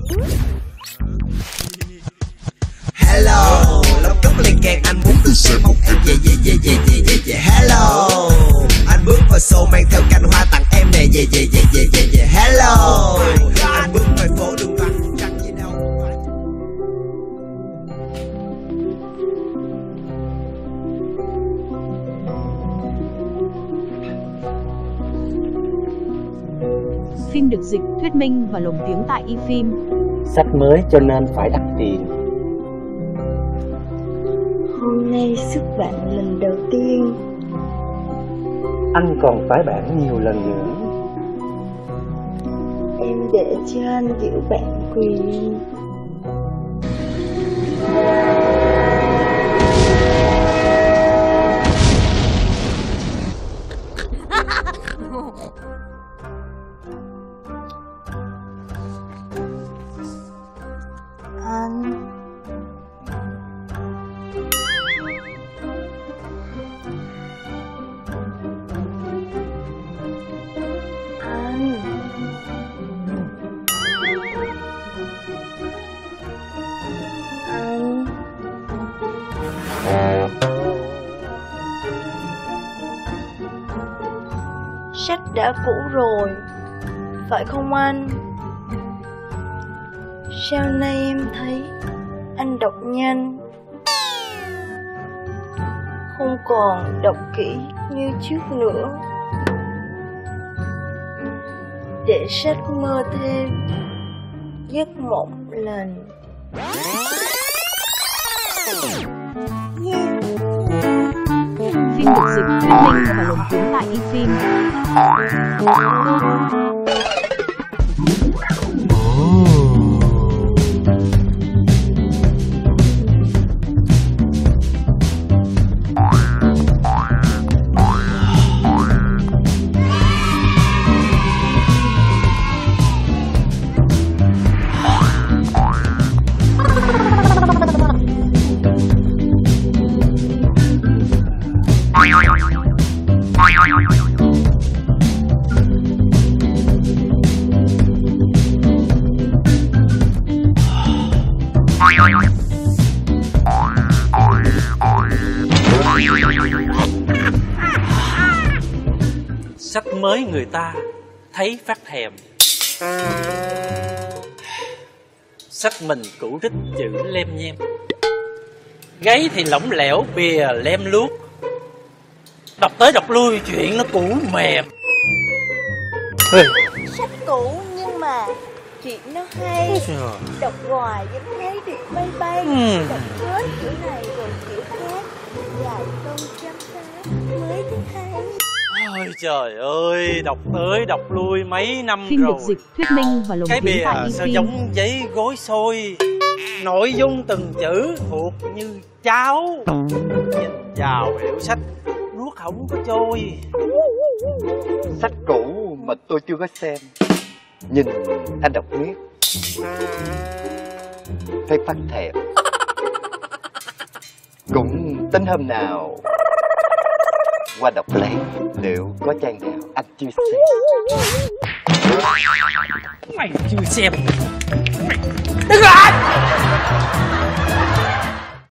Hello, lóc cốc lên kẹt anh muốn từ xem một em yeah. Hello, anh bước vào show mang theo cành hoa tặng em nè yeah. Hello, anh bước ngoài phố đường vắng chẳng gì đâu. Phim được dịch, thuyết minh và lồng tiếng tại eFilm. Sách mới cho nên phải đắt tiền. Hôm nay xuất bản lần đầu tiên. Anh còn phải bản nhiều lần nữa. Em để cho anh giữ bản quyền. Sách đã cũ rồi, phải không anh? Sao nay em thấy anh đọc nhanh, không còn đọc kỹ như trước nữa. Để sách mơ thêm giấc mộng lành. Phim được dịch, thuyết minh và lồng tiếng tại eFilm. Sách mới người ta thấy phát thèm, sách mình cũ rích chữ lem nhem, gáy thì lỏng lẻo bìa lem luốc, đọc tới đọc lui chuyện nó cũ mềm. Sách cũ nhưng mà chuyện nó hay. Đọc hoài vẫn thấy được bay bay. Đọc hết kiểu này rồi kiểu khác, vài câu chấm phá mới thấy hay. Ôi trời ơi, đọc tới đọc lui mấy năm Phim rồi. được dịch, thuyết minh và lồng Cái tiếng bìa tại sao eFilm. giống giấy gối xôi, nội dung từng chữ thuộc như cháo. Nhìn vào hiệu sách nuốt không có trôi. Sách cũ mà tôi chưa có xem, nhìn anh đọc miết thấy phát thèm. Cũng tính hôm nào qua đọc lấy liệu có trang nào anh chưa xem. Mày chưa xem. Mày đứng lại.